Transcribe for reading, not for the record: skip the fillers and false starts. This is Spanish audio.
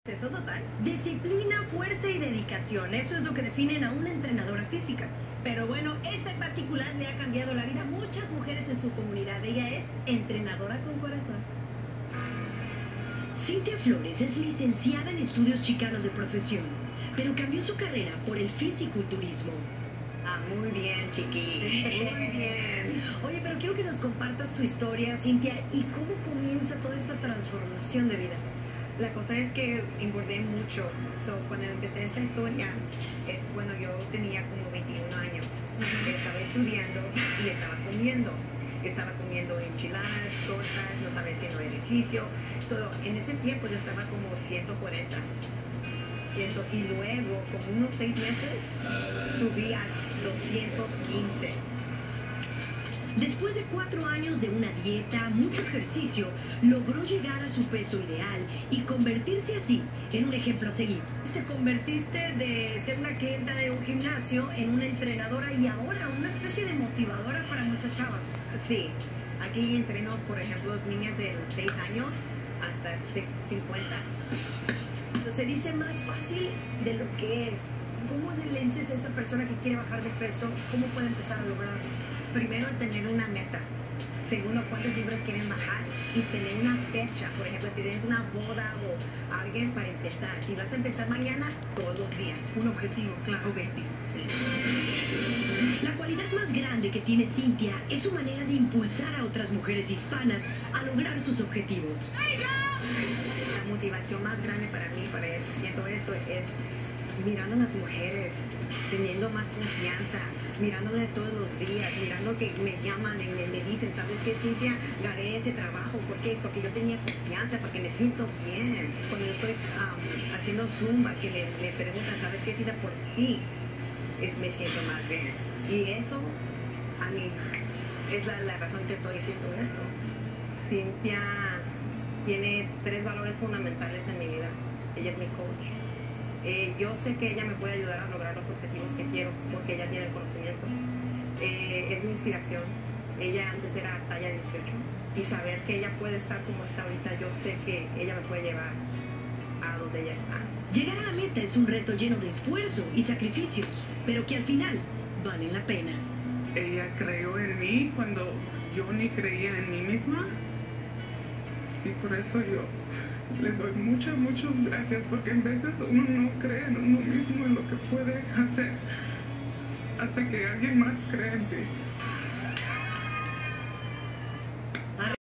Eso total. Disciplina, fuerza y dedicación. Eso es lo que definen a una entrenadora física. Pero bueno, esta en particular le ha cambiado la vida a muchas mujeres en su comunidad. Ella es entrenadora con corazón. Cynthia Flores es licenciada en estudios chicanos de profesión, pero cambió su carrera por el fisiculturismo. Ah, muy bien, chiqui. Muy bien. Oye, pero quiero que nos compartas tu historia, Cynthia, y cómo comienza toda esta transformación de vida. La cosa es que engordé mucho. Cuando empecé esta historia es cuando yo tenía como 21 años. Estaba estudiando y estaba comiendo. Estaba comiendo enchiladas, tortas, no estaba haciendo ejercicio. En ese tiempo yo estaba como 140. Y luego, como unos 6 meses, subí a los 115. Después de 4 años de una dieta, mucho ejercicio, logró llegar a su peso ideal y convertirse así en un ejemplo a seguir. Te convertiste de ser una clienta de un gimnasio en una entrenadora y ahora una especie de motivadora para muchas chavas. Sí, aquí entreno, por ejemplo, niñas de 6 años hasta 50. Se dice más fácil de lo que es. ¿Cómo le dices a esa persona que quiere bajar de peso? ¿Cómo puede empezar a lograrlo? Primero es tener una meta. Segundo, cuántos libros quieren bajar y tener una fecha. Por ejemplo, si tienes una boda o alguien para empezar. Si vas a empezar mañana, todos los días. Un objetivo, claro. Objetivo, sí. La cualidad más grande que tiene Cynthia es su manera de impulsar a otras mujeres hispanas a lograr sus objetivos. La motivación más grande para mí, siento eso, es mirando a las mujeres, teniendo más confianza, mirándoles todos los días, mirando que me llaman y me dicen, ¿sabes qué, Cynthia? Gané ese trabajo. ¿Por qué? Porque yo tenía confianza, porque me siento bien. Cuando yo estoy haciendo zumba, que me preguntan, ¿sabes qué, Cynthia? Por ti me siento más bien. Y eso, a mí, es la razón que estoy haciendo esto. Cynthia tiene 3 valores fundamentales en mi vida. Ella es mi coach. Yo sé que ella me puede ayudar a lograr los objetivos que quiero porque ella tiene el conocimiento. Es mi inspiración. Ella antes era talla 18 y saber que ella puede estar como está ahorita, yo sé que ella me puede llevar a donde ella está. Llegar a la meta es un reto lleno de esfuerzo y sacrificios, pero que al final valen la pena. Ella creyó en mí cuando yo ni creía en mí misma y por eso yo le doy muchas gracias, porque en veces uno no cree en uno mismo, en lo que puede hacer, hasta que alguien más cree en ti.